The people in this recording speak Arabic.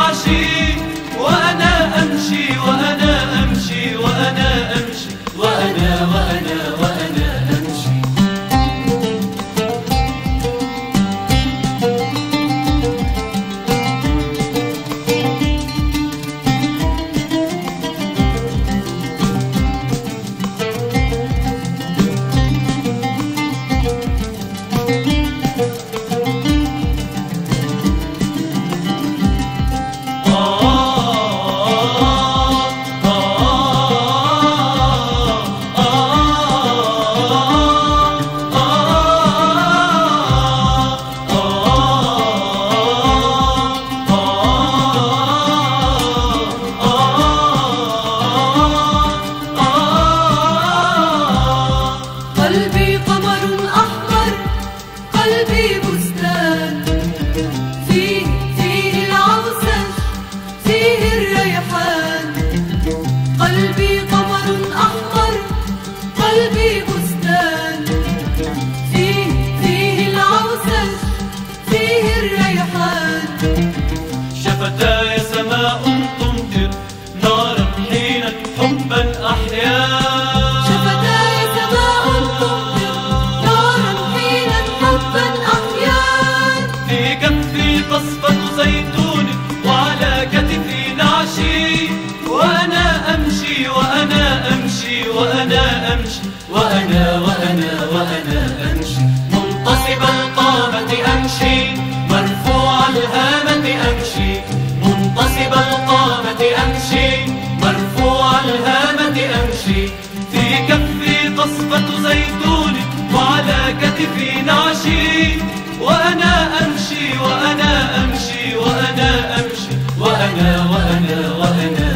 نعشي، وأنا أمشي وأنا أمشي وأنا أمشي وأنا أمشي. قلبي قمر أحمر، قلبي بستان، فيه العوسج، فيه الريحان. قلبي قمر أحمر، قلبي بستان، فيه العوسج، فيه الريحان. شفتاي سماء تمطر نارا حينا حبا أحيا، قصفة زيتون وعلى كتفي نعشي، وأنا أمشي وأنا أمشي وأنا أمشي وأنا أمشي. منتصب القامة أمشي، مرفوع الهامة أمشي، منتصب القامة أمشي، مرفوع الهامة أمشي. في كفي قصفة زيتون وعلى كتفي نعشي، وأنا أمشي وأنا أمشي وأنا أمشي وأنا